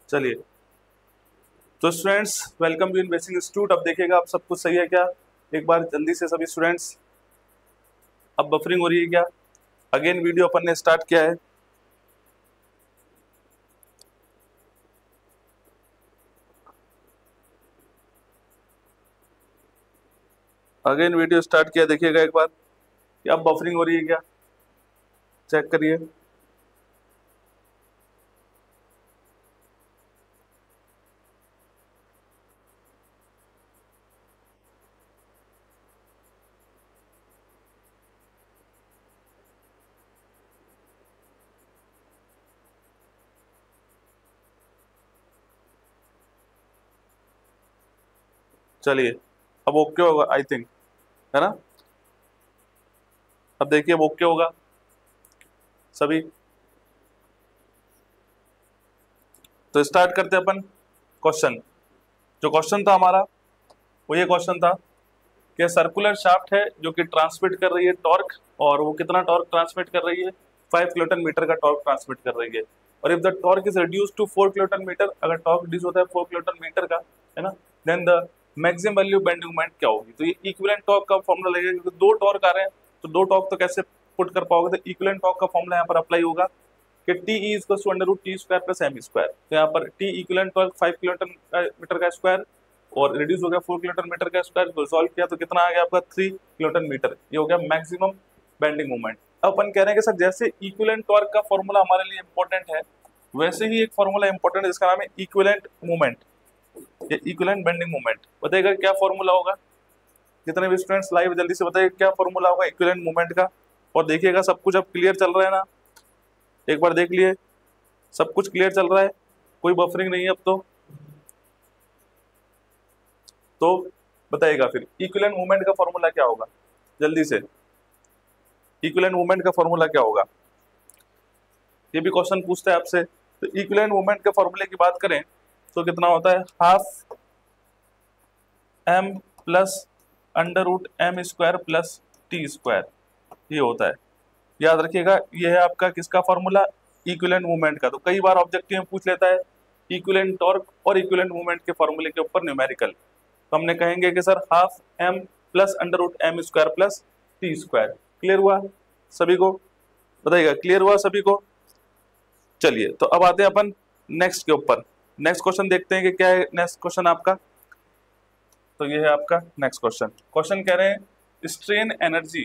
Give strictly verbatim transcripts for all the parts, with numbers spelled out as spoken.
चलिए, तो students welcome to in basic institute. अब देखिएगा आप सब कुछ सही है क्या, एक बार जल्दी से सभी स्टूडेंट्स। अब बफरिंग हो रही है क्या? अगेन वीडियो अपन ने स्टार्ट किया है। अगेन वीडियो स्टार्ट किया, देखिएगा एक बार कि अब बफरिंग हो रही है क्या, चेक करिए। चलिए, अब ओके होगा आई थिंक, है ना? अब देखिए अब ओके होगा सभी। तो स्टार्ट करते हैं अपन क्वेश्चन। जो क्वेश्चन था हमारा वो ये क्वेश्चन था कि सर्कुलर शाफ्ट है जो कि ट्रांसमिट कर रही है टॉर्क, और वो कितना टॉर्क ट्रांसमिट कर रही है? फाइव किलोटन मीटर का टॉर्क ट्रांसमिट कर रही है। और if the torque is reduce to four kiloton metre, अगर टॉर्क रिड्यूस होता है फोर किलोटन मीटर का, है ना, then the maximum value bending moment क्या होगी? तो ये इक्विवेलेंट टॉर्क का फॉर्मूला लगेगा, क्योंकि दो टॉर्क आ रहे हैं तो दो टॉर्क तो कैसे पुट कर पाओगे? तो इक्विवेलेंट टॉर्क का फॉर्मूला यहाँ पर अप्लाई होगा कि T E is to under root T square plus M square. तो यहाँ पर T equivalent torque five kiloton metre का स्क्वायर और रिड्यूस हो गया फोर किलोटन मीटर का स्क्वायर, तो सॉल्व किया तो कितना आ गया आपका थ्री किलोटन मीटर। ये हो गया मैक्सिमम बेंडिंग मोमेंट। अब अपन कह रहे हैं कि सर जैसे इक्विवेलेंट टॉर्क का फॉर्मूला हमारे लिए इंपॉर्टेंट है, वैसे ही एक फॉर्मूला इंपॉर्टेंट है जिसका नाम है इक्विवेलेंट मोमेंट या इक्विवेलेंट बेंडिंग मोमेंट। बताइएगा क्या फॉर्मूला होगा? जितने भी स्टूडेंट्स लाइव जल्दी से बताइए क्या फॉर्मूला होगा इक्विवेलेंट मोमेंट का। और देखिएगा सब कुछ अब क्लियर चल रहा है ना, एक बार देख लिए सब कुछ क्लियर चल रहा है, कोई बफरिंग नहीं है अब तो। तो बताइएगा फिर इक्विवेलेंट मूवमेंट का फॉर्मूला क्या होगा, जल्दी से। इक्विवेलेंट मूवमेंट का फॉर्मूला क्या होगा, ये भी क्वेश्चन पूछता है आपसे। तो इक्विवेलेंट मूवमेंट के फॉर्मूले की बात करें तो कितना होता है? Half M plus under root M square plus T square, ये होता है। याद रखिएगा ये है आपका किसका फॉर्मूला? इक्विवेलेंट मूवमेंट का। तो कई बार ऑब्जेक्टिव में पूछ लेता है इक्विवेलेंट टॉर्क और इक्विवेलेंट मूवमेंट के फॉर्मूले के ऊपर न्यूमेरिकल। तो हमने कहेंगे कि sir half M plus under root M square plus T square. Clear हुआ सभी को? बताइएगा क्लियर हुआ सभी को? चलिए, तो अब आते हैं अपन नेक्स्ट के ऊपर। नेक्स्ट क्वेश्चन देखते हैं कि क्या है नेक्स्ट क्वेश्चन आपका। तो ये है आपका नेक्स्ट क्वेश्चन। क्वेश्चन कह रहे हैं strain energy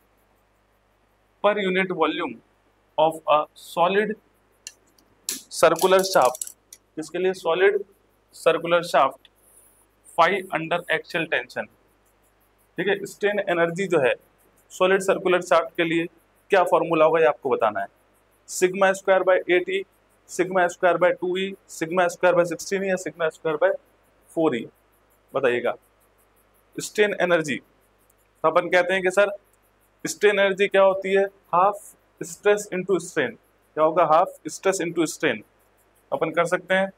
per unit volume of a solid circular shaft, इसके लिए solid circular shaft five under axial tension. ठीक है, स्ट्रेन एनर्जी जो है सॉलिड सर्कुलर शाफ्ट के लिए क्या फॉर्मूला होगा ये आपको बताना है। Sigma square by eight E, sigma square by two E, sigma square by sixteen या sigma square by four E. बताइएगा स्ट्रेन एनर्जी। तो अपन कहते हैं कि सर स्ट्रेन एनर्जी क्या होती है? Half stress into strain. क्या होगा? Half stress into strain. अपन कर सकते हैं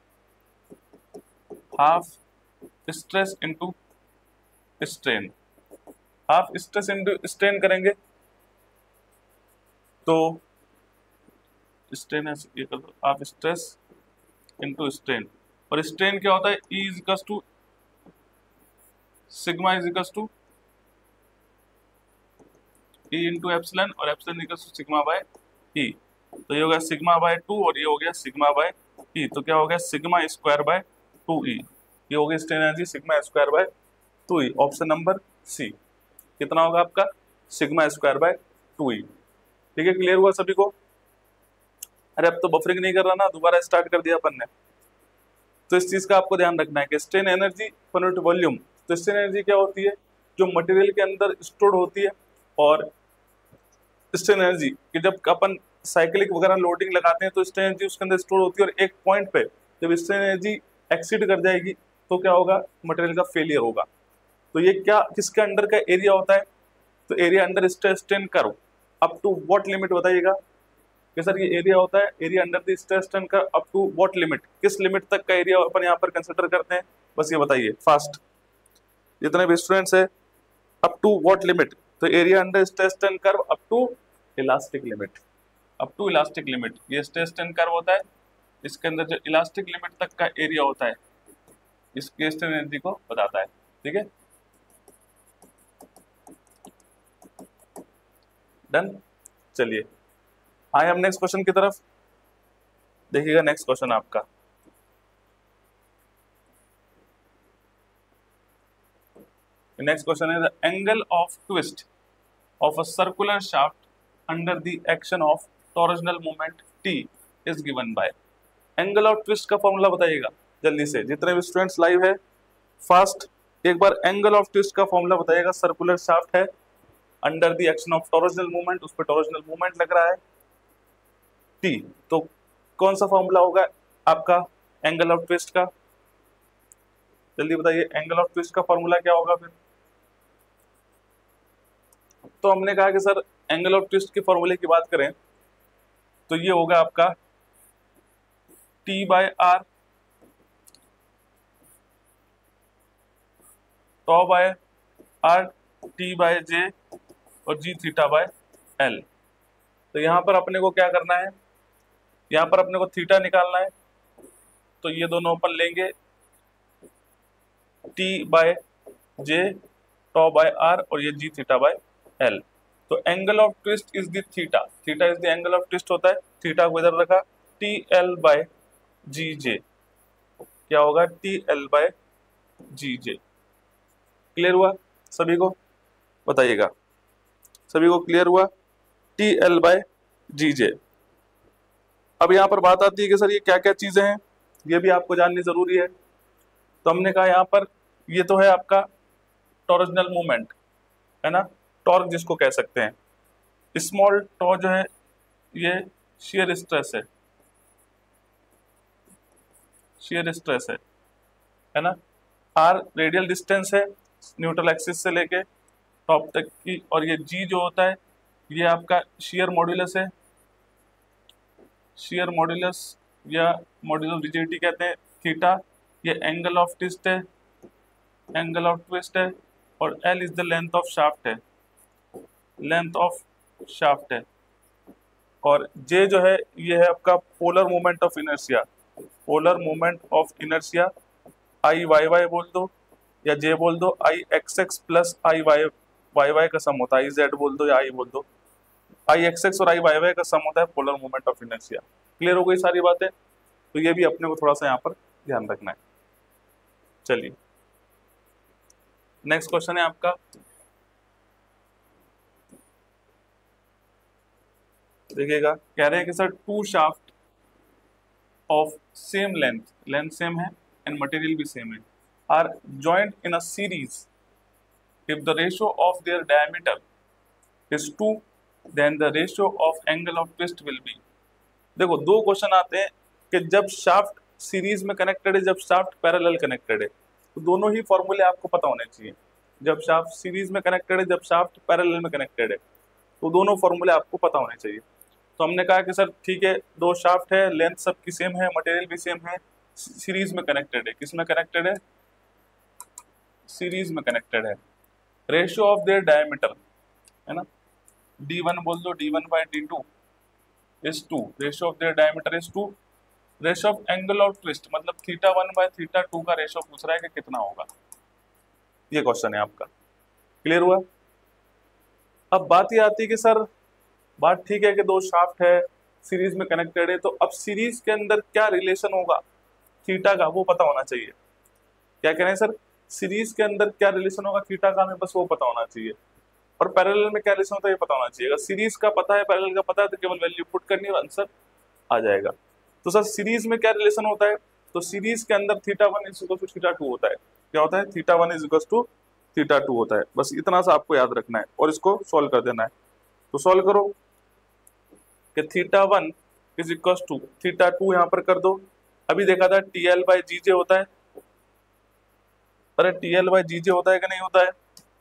half stress into strain. Half stress into strain करेंगे तो स्ट्रेन ये कर दो, हाफ स्ट्रेस इंटू स्ट्रेन। और स्ट्रेन क्या होता है? E is equal to sigma is equal to E into epsilon और epsilon equal to sigma by E. तो ये हो गया सिग्मा बाय टू और ये हो गया सिग्मा बाय ई। तो क्या हो गया? Sigma square by two E. ये हो गया strain energy sigma square by two E. Option number C. कितना होगा आपका? Sigma square by two E. ठीक है, क्लियर हुआ सभी को? अरे अब तो बफरिंग नहीं कर रहा ना, दोबारा स्टार्ट कर दिया अपन ने। तो इस चीज का आपको ध्यान रखना है कि strain energy per unit volume. तो स्ट्रेन एनर्जी क्या होती है? जो मटेरियल के अंदर स्टोर्ड होती है। और स्ट्रेन एनर्जी कि जब अपन साइक्लिक वगैरह लोडिंग लगाते हैं तो स्ट्रेन एनर्जी उसके अंदर स्टोर होती है, और एक पॉइंट पे जब स्ट्रेन एनर्जी एक्सीड कर जाएगी तो क्या होगा? मटेरियल का फेलियर होगा। तो ये क्या किसके अंडर का एरिया होता है? तो area under stress strain curve up to what limit? बताइएगा कि सर ये एरिया होता है area under the stress strain curve up to what limit? किस लिमिट तक का एरिया अपन यहाँ पर कंसिडर करते हैं? बस ये बताइए फास्ट, जितने भी स्टूडेंट्स है। Up to what limit? तो area under stress strain curve up to elastic limit. Up to elastic limit, ये स्ट्रेस स्ट्रेन कर्व होता है, इसके अंदर जो इलास्टिक लिमिट तक का एरिया होता है इसके स्ट्रेन एनर्जी को बताता है। ठीक है, डन। चलिए आए हम नेक्स्ट क्वेश्चन की तरफ। देखिएगा नेक्स्ट क्वेश्चन आपका, नेक्स्ट क्वेश्चन है the angle of twist of a circular shaft under the action of torsional moment T is given by. Angle of twist का फॉर्मूला बताइएगा जल्दी से, जितने भी स्टूडेंट्स लाइव है फास्ट एक बार एंगल ऑफ ट्विस्ट का फॉर्मूला बताइएगा। सर्कुलर शाफ्ट है, under the action of torsional movement, उस पर टॉर्जनल मूवमेंट लग रहा है टी, तो कौन सा फॉर्मूला होगा आपका एंगल ऑफ ट्विस्ट का? जल्दी बताइए एंगल ऑफ ट्विस्ट का फॉर्मूला क्या होगा फिर? तो हमने कहा कि सर एंगल ऑफ ट्विस्ट के फॉर्मूले की बात करें तो ये होगा आपका T by R tau by R T by J और जी थीटा बाय एल। तो यहां पर अपने को क्या करना है, यहां पर अपने को थीटा निकालना है, तो ये दोनों अपन लेंगे T by J tau by R और ये जी थीटा बाय एल। तो angle of twist is the theta, theta is the angle of twist होता है, थीटा को इधर रखा, T L by G J, क्या होगा T L by G J. Clear हुआ सभी को? बताइएगा सभी को क्लियर हुआ? T L by G J. अब यहां पर बात आती है कि सर ये क्या क्या चीजें हैं, ये भी आपको जाननी जरूरी है। तो हमने कहा यहां पर ये तो है आपका टॉर्जनल मूवमेंट है ना, टॉर्क जिसको कह सकते हैं। स्मॉल टॉ जो है ये शियर स्ट्रेस है, शियर स्ट्रेस है है ना। आर रेडियल डिस्टेंस है न्यूट्रल एक्सिस से लेके टॉप तक की, और ये जी जो होता है ये आपका शियर मॉड्यूलस है, शियर मॉड्यूलस या मॉड्यूलस रिजिडिटी कहते हैं। थीटा ये एंगल ऑफ ट्विस्ट है, एंगल ऑफ ट्विस्ट है, और L is the length of shaft है, लेंथ ऑफ शाफ्ट है। और जे जो है ये है आपका polar moment of inertia, polar moment of inertia. I Y Y बोल दो या जे बोल दो, I X X plus I Y Y Y का सम होता है, आई जेड बोल दो या आई बोल दो, आई एक्स एक्स और आई वाई वाई का सम होता है polar moment of inertia. Clear हो गई सारी बातें? तो ये भी अपने को थोड़ा सा यहाँ पर ध्यान रखना है। चलिए नेक्स्ट क्वेश्चन है आपका, देखिएगा कह रहे हैं कि sir two shaft of same length, length same है एंड मटेरियल भी सेम है, are joint in a series if the ratio of their diameter is two then the ratio of angle of twist will be. देखो दो question आते हैं कि जब shaft series में कनेक्टेड है, जब शाफ्ट पैरेलल कनेक्टेड है, तो दोनों ही फॉर्मूले आपको पता होने चाहिए। जब शाफ्ट सीरीज में कनेक्टेड है, जब शाफ्ट पैरेलल में कनेक्टेड है, तो दोनों फॉर्मूले आपको पता होने चाहिए। तो हमने कहा कि सर ठीक है दो शाफ्ट है, लेंथ सबकी सेम है, मटेरियल भी सेम है, सीरीज में कनेक्टेड है। किस में कनेक्टेड है? सीरीज में कनेक्टेड है। रेशियो ऑफ देयर डायमीटर है ना, डी वन बोल दो, D one by D two is two, ratio of their diameter is two. Ratio of angle of twist मतलब theta one by theta two का ratio पूछ रहा है कि कितना होगा, ये क्वेश्चन है आपका। क्लियर हुआ? अब बात ये आती है कि सर बात ठीक है कि दो शाफ्ट है, सीरीज में कनेक्टेड है, तो अब सीरीज के अंदर क्या रिलेशन होगा थीटा का, वो पता होना चाहिए। क्या कह रहे हैं सर, सीरीज के अंदर क्या रिलेशन होगा थीटा का, हमें बस वो पता होना चाहिए। और पैरेलल में क्या रिलेशन होता है ये पता होना चाहिए। अगर सीरीज का पता है, पैरेलल का पता है, तो केवल वैल्यू पुट करनी है और आंसर आ जाएगा। तो सर सीरीज में क्या रिलेशन होता है, तो सीरीज के अंदर theta one is equal to theta two होता है। क्या होता है? Theta one is equal to theta two होता है। बस इतना सा आपको याद रखना है और इसको सॉल्व कर देना है। तो सॉल्व करो कि theta one is equal to theta two यहाँ पर कर दो। अभी देखा था T L by G J होता है, अरे T L by G J होता है कि नहीं होता है?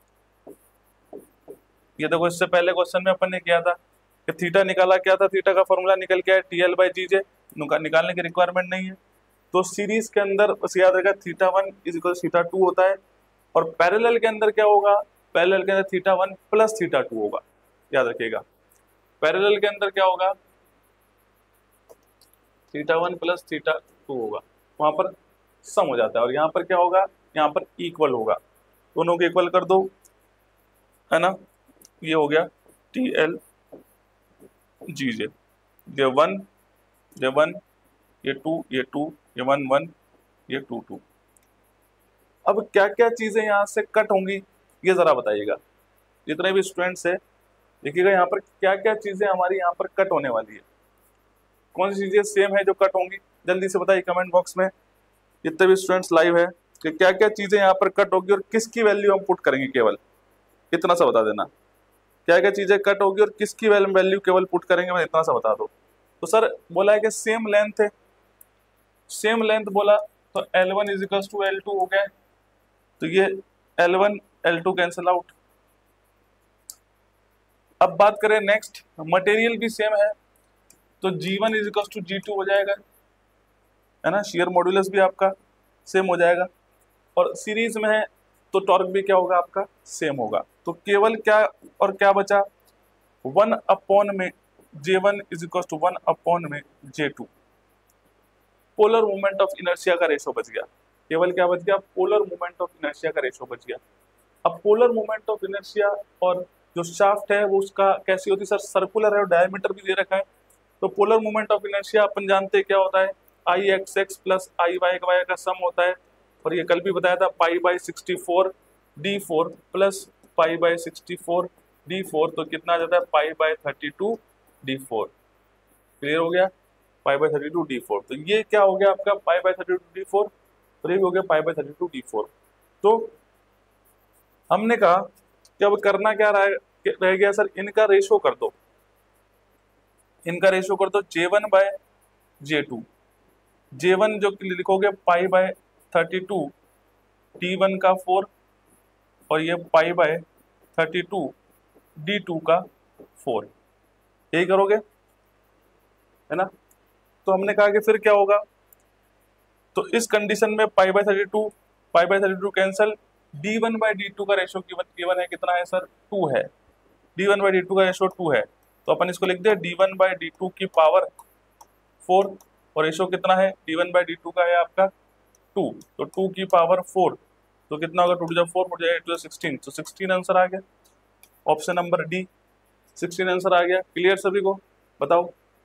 ये देखो इससे पहले क्वेश्चन में अपन ने किया था कि थीटा निकाला, क्या था थीटा का फॉर्मूला निकल के आया T L by G J, निकालने की रिक्वायरमेंट नहीं है। तो सीरीज के अंदर बस याद रखा theta one is equal theta two होता है, और पैरेलल के अंदर क्या होगा, पैरेलल के अंदर theta one plus theta two होगा। याद रखिएगा पैरेलल के अंदर क्या होगा, theta one plus theta two होगा, वहां पर सम हो जाता है, और यहाँ पर क्या होगा, यहाँ पर इक्वल होगा, दोनों को इक्वल कर दो, है ना, ये हो गया टी एल जी जे, ये वन, ये वन, ये टू, ये टू, ये वन वन, ये टू टू। अब क्या क्या चीजें यहाँ से कट होंगी ये जरा बताइएगा, जितने भी स्टूडेंट्स है देखिएगा यहाँ पर क्या क्या चीजें हमारी यहाँ पर कट होने वाली है, कौन सी चीजें सेम है जो कट होंगी, जल्दी से बताइए कमेंट बॉक्स में, जितने भी स्टूडेंट्स लाइव है कि क्या क्या चीजें यहाँ पर कट होगी और किसकी वैल्यू हम पुट करेंगे, केवल इतना सा बता देना, क्या क्या चीजें कट होगी और किसकी वैल्यू केवल पुट करेंगे, मैं इतना सा बता दो। तो सर बोला है कि सेम लेंथ है, सेम लेंथ बोला तो L one is equal to L two हो गया, तो ये L one L two cancel out. अब बात करें नेक्स्ट, मटेरियल भी सेम है तो G one is equal to G two हो जाएगा, है ना, शेयर मॉड्यूलस भी आपका सेम हो जाएगा, और सीरीज में है तो टॉर्क भी क्या होगा आपका सेम होगा, तो केवल क्या और क्या बचा, वन अपॉन में J one is equal to one upon में J two, polar moment of inertia का रेशो बच गया, केवल क्या बच गया, पोलर मोमेंट ऑफ इनर्शिया का रेशो बच गया। अब पोलर मोमेंट ऑफ इनर्शिया और जो शाफ्ट है वो उसका कैसी होती है सर, सर्कुलर है और डायमीटर भी दे रखा है, तो पोलर मोमेंट ऑफ इनर्शिया अपन जानते हैं क्या होता है, I X X plus I Y Y का सम होता है, और ये कल भी बताया था pi by sixty four D four plus pi by sixty four D four, तो कितना आ जाता है pi by thirty two D four, clear हो गया, pi by thirty two D four, तो ये क्या हो गया आपका pi by thirty two D four, तो ये हो गया pi by thirty two D four. तो हमने कहा कि अब करना क्या रह, रह गया सर, इनका रेशो कर दो, इनका रेशो कर दो J one by J two, J one जो लिखोगे pi by thirty two D one का फोर, और ये pi by thirty two D two का फोर, यही करोगे, है ना। तो हमने कहा कि फिर क्या होगा, तो इस कंडीशन में pi by thirty two pi by thirty two cancel, D one by D two का रेशो गिवन है कितना है सर, टू है, D one by D two का रेशो टू है, तो अपन इसको लिख दे D one by D two की पावर फोर, और रेशो कितना है, D one by D two का है आपका टू, तो टू की पावर फोर, तो कितना होगा, टू टू जब फोर, मुझे टू सिक्सटीन, तो सिक्सटीन आंसर आ गया, option number D sixteen answer आ गया। क्लियर सभी को, बताओ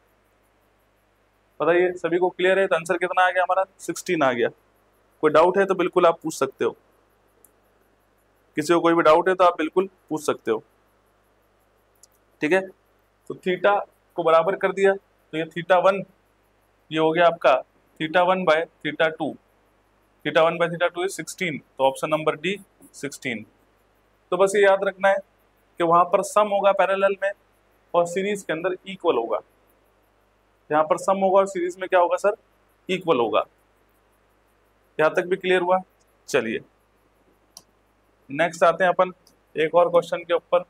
बताइए सभी को क्लियर है, तो आंसर कितना आ गया हमारा, सिक्सटीन आ गया। कोई डाउट है तो बिल्कुल आप पूछ सकते हो, किसी को कोई भी डाउट है तो आप बिल्कुल पूछ सकते हो, ठीक है। तो थीटा को बराबर कर दिया, तो ये थीटा वन ये हो गया आपका theta one by theta two, theta one by theta two is sixteen, तो ऑप्शन नंबर डी सिक्सटीन। तो बस ये याद रखना है कि वहां पर सम होगा पैरेलल में और सीरीज के अंदर इक्वल होगा, यहाँ पर सम होगा और सीरीज में क्या होगा सर, इक्वल होगा। यहाँ तक भी क्लियर हुआ, चलिए नेक्स्ट आते हैं अपन एक और क्वेश्चन के ऊपर।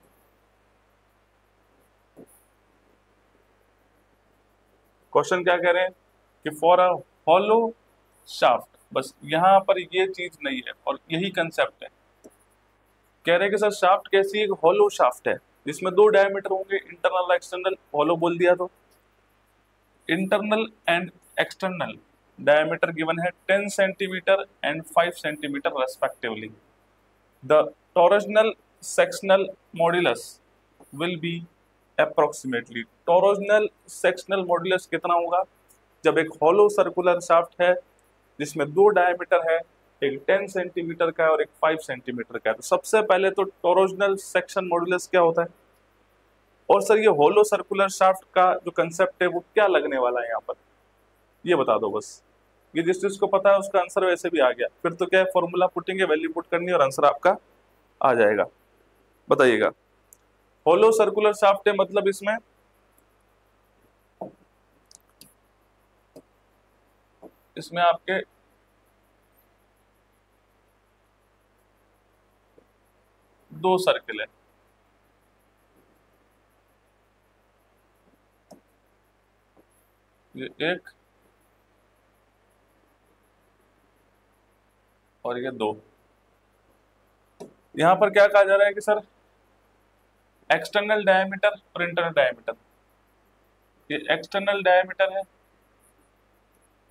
क्वेश्चन क्या कह रहे हैं कि फॉर अ हॉलो शाफ्ट, बस यहाँ पर ये चीज नहीं है और यही कंसेप्ट है, कह रहे हैं कि सर शाफ्ट कैसी, एक हॉलो शाफ्ट है जिसमें दो डायमीटर होंगे, इंटरनल और एक्सटर्नल, हॉलो बोल दिया तो internal and external diameter given है ten centimetre and five centimetre respectively, the torsional sectional modulus will be approximately, torsional sectional modulus कितना होगा जब एक हॉलो सर्कुलर शाफ्ट है जिसमें दो डायमीटर है, एक टेन सेंटीमीटर का है और एक फाइव सेंटीमीटर का है। तो सबसे पहले तो टॉरोजनल सेक्शन मॉड्यूलस क्या होता है, और सर ये हॉलो सर्कुलर शाफ्ट का जो कंसेप्ट है वो क्या लगने वाला है यहाँ पर, ये बता दो बस। ये जिस चीज को पता है उसका आंसर वैसे भी आ गया, फिर तो क्या है, फॉर्मूला पुटिंग है, वैल्यू पुट करनी है और आंसर आपका आ जाएगा। बताइएगा, हॉलो सर्कुलर शाफ्ट है मतलब इसमें इसमें आपके दो सर्किल है, ये एक और ये दो। यहां पर क्या कहा जा रहा है कि सर एक्सटर्नल डायमीटर और इंटरनल डायमीटर, ये एक्सटर्नल डायमीटर है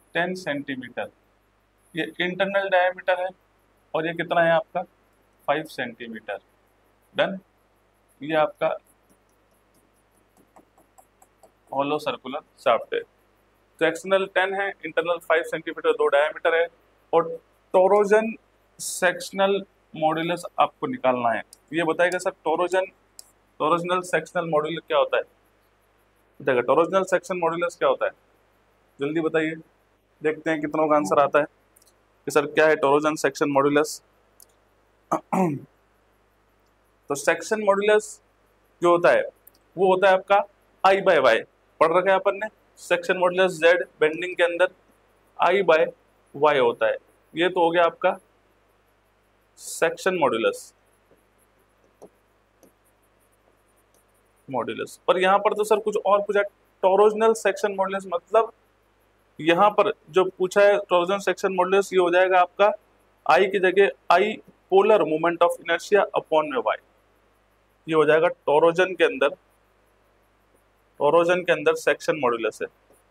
टेन सेंटीमीटर, ये इंटरनल डायमीटर है, और ये कितना है आपका फाइव सेंटीमीटर। डन। ये आपका हॉलो सर्कुलर शाफ्ट है। तो एक्सटर्नल टेन है, इंटरनल फाइव सेंटीमीटर, दो डायमीटर है, और टोरोजन सेक्शनल मॉड्यूलस आपको निकालना है। ये बताएगा sir torsion torsional sectional modulus क्या होता है, बताएगा टोरोजनल सेक्शन मॉड्यूलस क्या होता है, जल्दी बताइए, देखते हैं कितनों का आंसर आता है कि सर क्या है टोरोजन सेक्शन मॉड्यूलस। तो सेक्शन मॉड्यूलस जो होता है वो होता है आपका आई बाय वाई, पढ़ रखा है अपन ने, सेक्शन मॉड्यूलस जेड बेंडिंग के अंदर आई बाय वाई होता है। ये तो हो गया आपका सेक्शन मॉड्यूलस मॉड्यूलस पर यहाँ पर तो सर कुछ और पूछा, टोरोजनल सेक्शन मॉड्यूलस मतलब यहाँ पर जो पूछा है टोरोजनल सेक्शन मॉड्यूलस, ये हो जाएगा आपका आई की जगह I polar moment of inertia upon में वाई, ये हो जाएगा टोरोजन के अंदर, टोरोजन के अंदर सेक्शन मॉड्यूलस है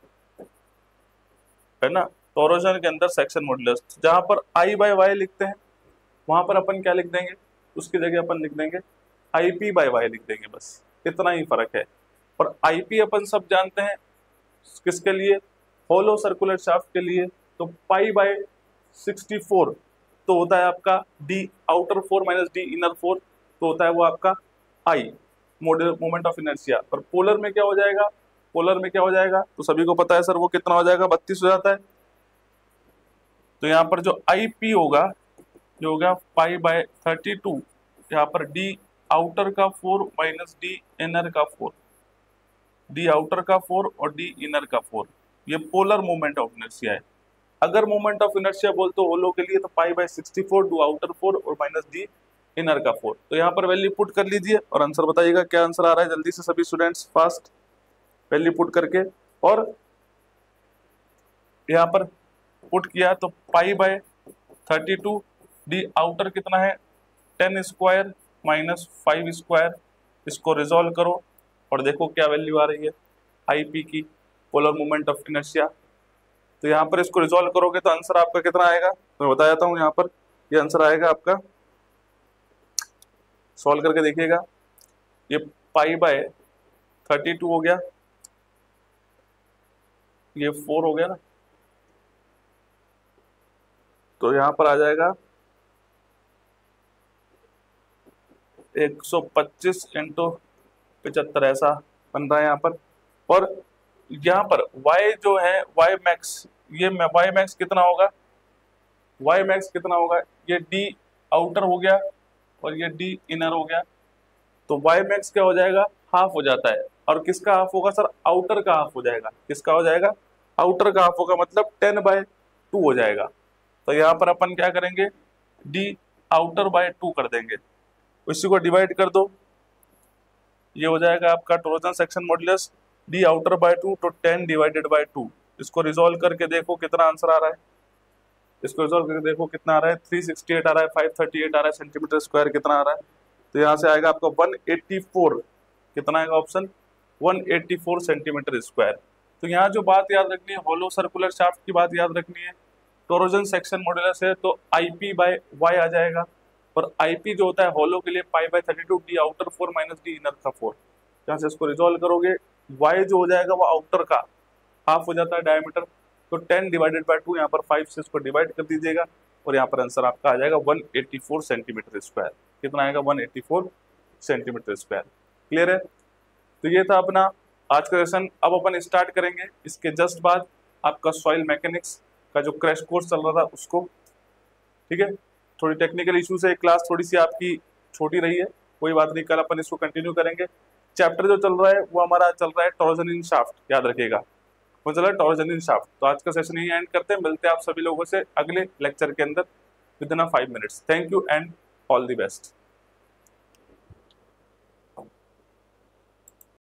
है ना, टोरोजन के अंदर सेक्शन मॉड्यूलस, जहां पर आई बाय वाई लिखते हैं वहां पर अपन क्या लिख देंगे, उसकी जगह अपन लिख देंगे आई पी बाय वाई लिख देंगे, बस इतना ही फर्क है। और आई पी अपन सब जानते हैं किसके लिए, होलो सर्कुलर शाफ्ट के लिए, तो पाई बाय सिक्सटी फोर तो होता है आपका D outer four minus D inner four, तो होता है वो आपका आई मोमेंट ऑफ इनर्शिया। और पोलर में क्या हो जाएगा, पोलर में क्या हो जाएगा तो सभी को पता है सर वो कितना हो जाएगा, बत्तीस हो जाता है। तो यहाँ पर जो आई पी होगा जो होगा पाई बाय थर्टी टू, यहाँ पर डी आउटर का फोर माइनस डी इनर का फोर, डी आउटर का फोर और डी इनर का फोर, ये पोलर मोमेंट ऑफ इनर्शिया है। अगर मोमेंट ऑफ इनर्शिया बोलते हो होलो के लिए तो pi by sixty four, D outer four और माइनस डी इनर का फोर। तो यहाँ पर वैल्यू पुट कर लीजिए और आंसर बताइएगा क्या आंसर आ रहा है, जल्दी से सभी स्टूडेंट्स फास्ट वैल्यू पुट करके। और यहाँ पर पुट किया तो pi by thirty two, D outer कितना है ten square minus five square, इसको रिजॉल्व करो और देखो क्या वैल्यू आ रही है आई पी की, पोलर मोमेंट ऑफ इनर्शिया। तो यहाँ पर इसको रिजॉल्व करोगे तो आंसर आपका कितना आएगा, तो मैं बता देता हूँ यहाँ पर ये आंसर आएगा आपका, सॉल्व करके देखिएगा, ये पाई बाय थर्टी टू हो गया, ये फोर हो गया ना, तो यहाँ पर आ जाएगा एक सौ पच्चीस इंटू पिचहत्तर, ऐसा बन रहा है यहाँ पर। और यहाँ पर y जो है y मैक्स, ये y मैक्स कितना होगा, y मैक्स कितना होगा, ये d आउटर हो गया और ये d इनर हो गया, तो y मैक्स क्या हो जाएगा, हाफ हो जाता है। और किसका हाफ होगा सर, आउटर का हाफ हो जाएगा, किसका हो जाएगा, आउटर का हाफ होगा, मतलब टेन बाय टू हो जाएगा। तो यहाँ पर अपन क्या करेंगे, d आउटर बाय टू कर देंगे, इसी को डिवाइड कर दो, ये हो जाएगा आपका torsion section modulus D outer by two, तो टेन डिवाइडेड बाय टू। इसको रिजॉल्व करके देखो कितना आंसर आ रहा है, इसको रिजॉल्व करके देखो कितना आ रहा है, थ्री सिक्सटी एट आ रहा है, फाइव थर्टी एट आ रहा है सेंटीमीटर स्क्वायर कितना आ रहा है, तो यहाँ से आएगा आपका वन एटी फोर, कितना आएगा option one eighty four centimetre square. तो यहाँ जो बात याद रखनी है, होलो सर्कुलर शाफ्ट की बात याद रखनी है, टोरोजन सेक्शन मॉड्यूलस है तो आई पी बाय वाई आ जाएगा, और आईपी जो होता है होलो के लिए pi by thirty two, D outer four minus D inner का फोर। यहाँ से इसको रिजॉल्व करोगे वाई जो हो जाएगा वो आउटर का हाफ हो जाता है डायमीटर, तो टेन डिवाइडेड बाय टू, यहाँ पर फाइव से इसको डिवाइड कर दीजिएगा और यहाँ पर आंसर आपका आ जाएगा one eighty four centimetre square. कितना आएगा, one eighty four centimetre square. Clear है। तो ये था अपना आज का सेशन। अब अपन स्टार्ट करेंगे इसके जस्ट बाद आपका सॉइल मैकेनिक्स का जो क्रैश कोर्स चल रहा था उसको। ठीक है, थोड़ी टेक्निकल इशू से क्लास थोड़ी सी आपकी छोटी रही है, कोई बात नहीं, कल अपन इसको कंटिन्यू करेंगे। चैप्टर जो चल रहा है वो हमारा चल रहा है टोरोजन इन शाफ्ट, याद रखिएगा वो चल रहा है टोरोजन इन शाफ्ट। तो आज का सेशन यही एंड करते हैं, मिलते हैं आप सभी लोगों से अगले लेक्चर के अंदर within five minutes. Thank you and all the best.